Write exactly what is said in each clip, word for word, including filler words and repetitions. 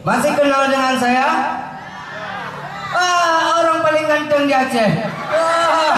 Masih kenal dengan saya? Ah, orang paling ganteng di Aceh. Ah.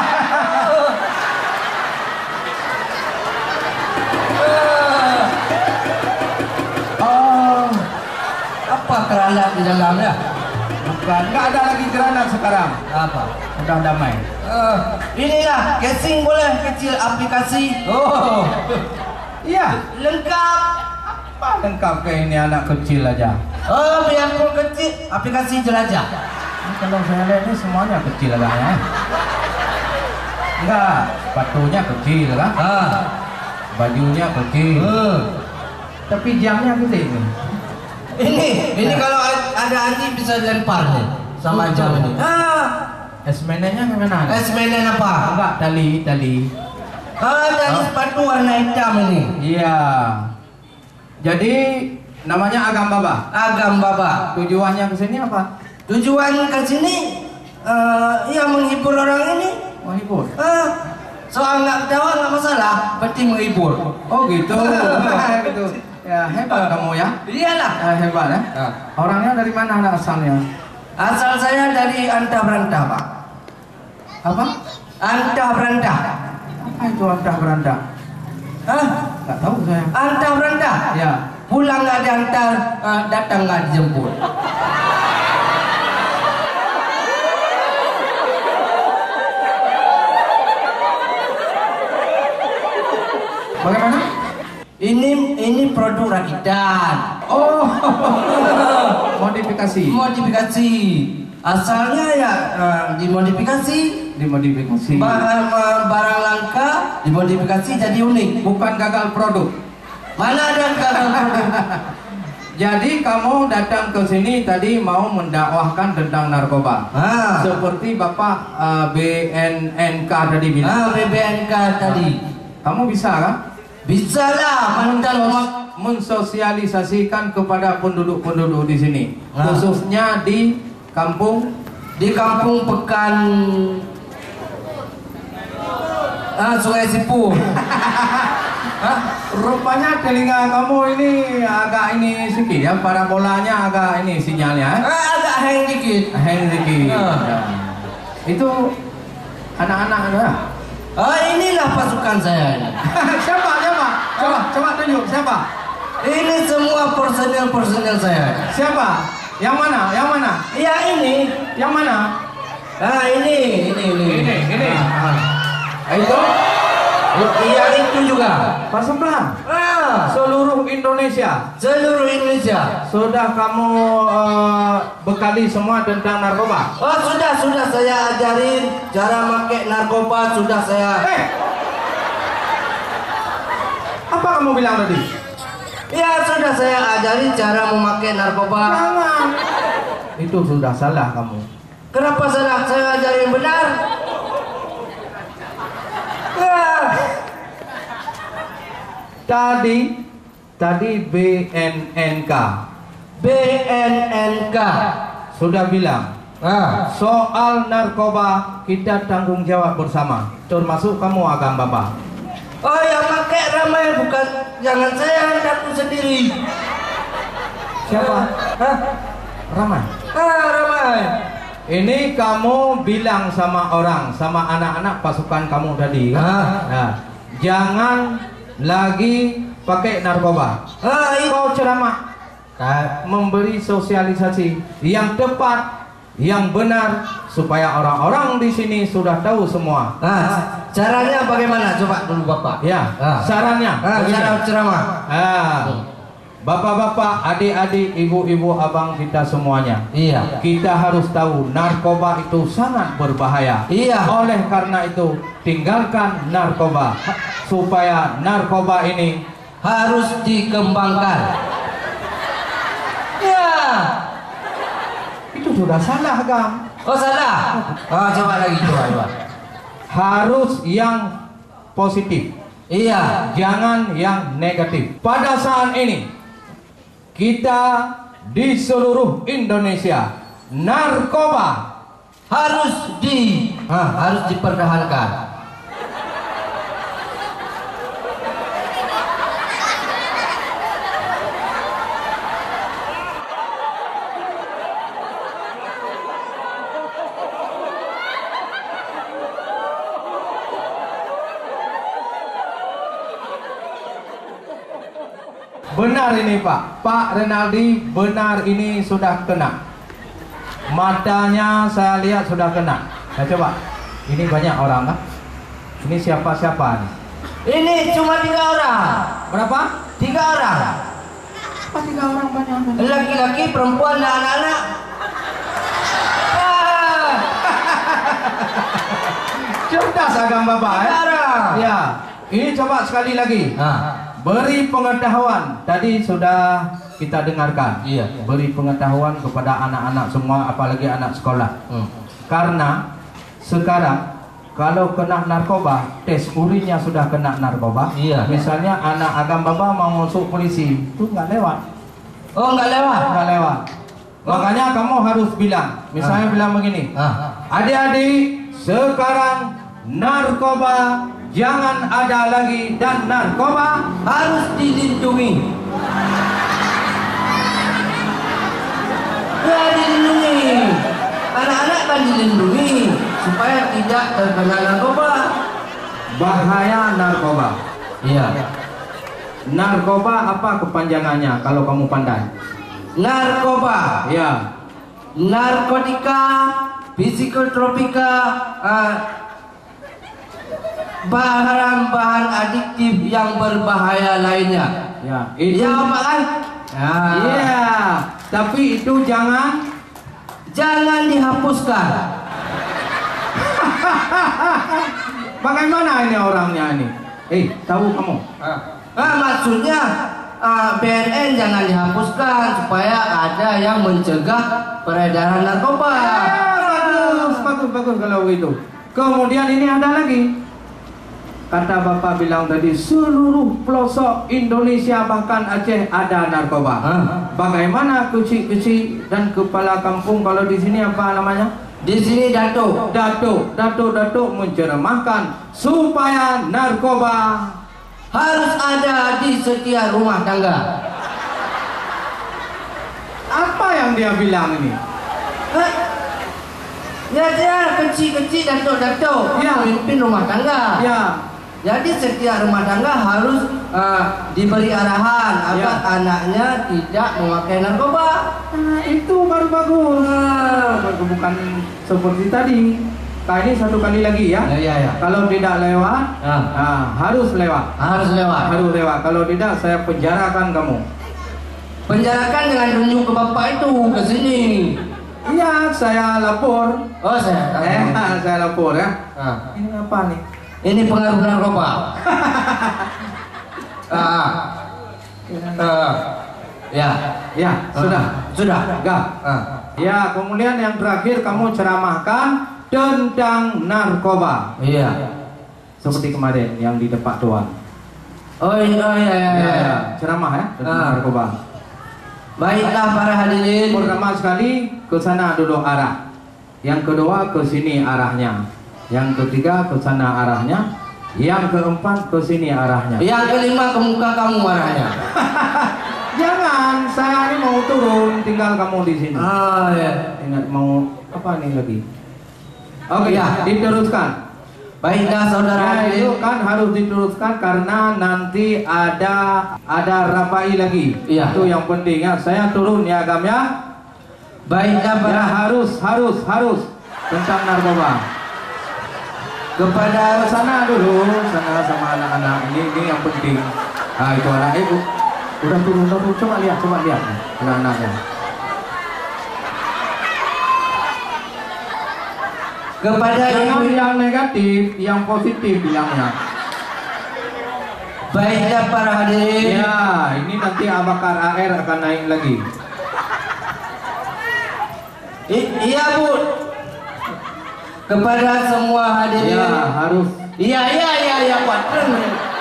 Oh, apa granat di dalamnya? Bukan, nggak ada lagi granat sekarang. Apa? Udah damai. Uh, inilah casing boleh kecil aplikasi. Oh, iya. Lengkap. Apa lengkap kayak ini anak kecil aja. Oh, biarpun kecil, aplikasi jelajah. Ini kalau saya lihat ini semuanya kecil agaknya. Enggak, sepatunya kecil kan? Ah. Bajunya kecil. Uh. Tapi jamnya gede ini. Ini, ini kalau ada anjing bisa dilempar nih sama jam ini. Ah. Es mainannya mana? Es mainan apa? Enggak, tali, tali. Ah, tali Oh. sepatu warna hitam ini. Iya. Jadi namanya Agam Baba. Agam Baba. Tujuannya ke sini apa? Tujuan ke sini uh, ya menghibur orang ini. Menghibur. Ah, soal nggak ketawa nggak masalah, penting menghibur. Oh gitu. Gitu. Ya hebat kamu ya. Iyalah. Ya, hebat ya. Ah. Orangnya dari mana anak asalnya? Asal saya dari Antah Berantah, Pak. Apa? Antah Berantah. Apa itu antah berantah? Hah? Nggak tahu saya. Antah Berantah. Ya. Pulang nggak diantar, uh, datang nggak dijemput. Bagaimana? Ini ini produk rakitan. Oh, modifikasi. Modifikasi. Asalnya ya uh, dimodifikasi. Dimodifikasi. Barang, barang langka dimodifikasi jadi unik. Bukan gagal produk. Mana ada gagal produk? Jadi kamu datang ke sini tadi mau mendakwahkan tentang narkoba. Ah. Seperti Bapak uh, B N N K tadi bilang. Ah, B B N K tadi. Kamu bisa kan? Bisa lah, mantan mensosialisasikan kepada penduduk-penduduk di sini, ah. khususnya di kampung di kampung Pekan ah, Sungai Sipu. Hah? Rupanya telinga kamu ini agak ini sedikit ya, parabolanya agak ini sinyalnya. Ah, agak hang dikit. Hang dikit. Ah. Ya. Itu anak-anak ya? Ah, inilah pasukan saya ini. Siapa? Siapa? Coba, coba tunjuk siapa? Ini semua personel-personel saya. Siapa? Yang mana? Yang mana? Ya ini. Yang mana? Ah, ini, ini, ini. Ini, ini. Ah, Ah. Itu? Iya, itu juga. Pas sebelah. Ah, Seluruh Indonesia. seluruh Indonesia. Sudah kamu uh, bekali semua tentang narkoba? Oh, sudah, sudah saya ajarin cara pakai narkoba, sudah saya. Eh, apa kamu bilang tadi? Ya, sudah saya ajarin cara memakai narkoba. Jangan. Itu sudah salah kamu. Kenapa salah? Saya ajarin benar. Ya. Tadi, tadi B N N K. B N N K. Sudah bilang. Ah. Soal narkoba kita tanggung jawab bersama, termasuk kamu Agam Baba. Oh, yang pakai ramai bukan, jangan saya aku sendiri. Siapa? Hah? Ramai. Ah, ramai. Ini kamu bilang sama orang, sama anak-anak pasukan kamu tadi. Kan? Ah. Nah, jangan lagi pakai narkoba. Ah, itu. Kau ceramah, memberi sosialisasi yang tepat, yang benar, supaya orang-orang di sini sudah tahu semua. Ah, caranya bagaimana? Coba dulu Bapak. Ya, Ah. sarannya. Ah, begini. cara ceramah. Ah, bapak-bapak, adik-adik, ibu-ibu, abang kita semuanya. Iya. Kita harus tahu narkoba itu sangat berbahaya. Iya. Oleh karena itu, tinggalkan narkoba supaya narkoba ini Harus dikembangkan. Ya. itu sudah salah, Gam. Oh, salah. Ah, coba lagi, coba, coba. Harus yang positif. Iya. Jangan yang negatif. Pada saat ini kita di seluruh Indonesia narkoba Harus di ah, harus dipertahankan. benar ini Pak. Pak Renaldi benar ini sudah kena. Matanya saya lihat sudah kena. Saya coba. Ini banyak orang kan? Ini siapa-siapa nih? Ini cuma tiga orang. Berapa? Tiga orang. Apa tiga orang banyak? Laki-laki, perempuan, dan anak-anak. Ah, Cerdas agam Bapak tiga ya? orang. Ya. Ini coba sekali lagi. Ah. Beri pengetahuan. Tadi sudah kita dengarkan. Iya. Beri pengetahuan kepada anak-anak semua, apalagi anak sekolah. Hmm. Karena sekarang kalau kena narkoba, tes urinnya sudah kena narkoba. Iya. Misalnya anak agam Baba mau masuk polisi, itu nggak lewat. Oh, nggak lewat. Nggak lewat. Makanya kamu harus bilang. Misalnya Ah. bilang begini. Ah. Adik-adik, sekarang narkoba jangan ada lagi dan narkoba Harus dilindungi. Ya, dilindungi. Anak-anak kan dilindungi supaya tidak terkena narkoba. bahaya narkoba. Iya. Narkoba apa kepanjangannya kalau kamu pandai? Narkoba, Ya. narkotika, psikotropika, uh, bahan-bahan adiktif yang berbahaya lainnya. Ya, itu. Iya, Pak kan? Ya. Iya, tapi itu jangan Jangan dihapuskan. bagaimana ini orangnya ini? Eh, tahu kamu? Nah, maksudnya uh, B N N jangan dihapuskan supaya ada yang mencegah peredaran narkoba. Ah, bagus, bagus, bagus kalau itu. Kemudian ini ada lagi. Kata Bapak bilang tadi, seluruh pelosok Indonesia bahkan Aceh ada narkoba. Hah? Bagaimana kecil-kecil dan kepala kampung kalau di sini apa namanya? Di sini Datuk. Datuk, datuk, datuk menceramahkan supaya narkoba Harus ada di setiap rumah tangga. apa yang dia bilang ini? Hah? Ya, dia kecil-kecil Datuk-Datuk Ya. Pemimpin rumah tangga. Ya, Jadi setiap rumah tangga harus uh, diberi arahan agar Ya. anaknya tidak memakai narkoba. nah, itu baru bagus. Nah, bukan seperti tadi. Nah, ini satu kali lagi ya. Ya, ya, ya. Kalau tidak lewat, Ya. nah, harus lewat. Harus lewat. Harus lewat. Kalau tidak, saya penjarakan kamu. Penjarakan dengan tunjuk ke bapak itu ke sini. Iya, saya lapor. Oh, saya tahu. Eh, saya lapor ya. Ah. Ini apa nih? Ini pengaruh narkoba. ah. Ah. Ya. Ya, sudah. Sudah. Enggak. Ah. Ya, kemudian yang terakhir kamu ceramahkan tentang narkoba. Iya. Seperti kemarin yang di depan Tuan. Oh iya, oh, iya, iya, Ya, iya. ya. Ceramah ya tentang Ah. narkoba. Baiklah para hadirin. Pertama sekali ke sana duduk arah. Yang kedua ke sini arahnya. Yang ketiga ke sana arahnya. Yang keempat ke sini arahnya. Yang kelima ke muka kamu arahnya. Jangan, saya ini mau turun, tinggal kamu di sini. Ah ya. Ingat mau apa nih lagi? Oke, Ya. diteruskan. Baiklah saudara Nah, itu hadirin. kan harus diteruskan karena nanti ada ada rapai lagi. Iya. Itu yang penting ya. Saya turun ya Agam ya. Baiklah para Ya harus harus harus tentang narkoba. kepada Ke sana dulu, sana sama anak-anak ini ini yang penting. Nah itu anak ibu udah turun turun coba lihat coba lihat anak-anaknya. kepada Jangan ibu. yang negatif, yang positif bilangnya. Baiklah para hadirin. Ya, ini nanti Abakar A R akan naik lagi. I- iya Bu. Kepada semua hadirin. Ya, harus. Iya iya iya iya Pak.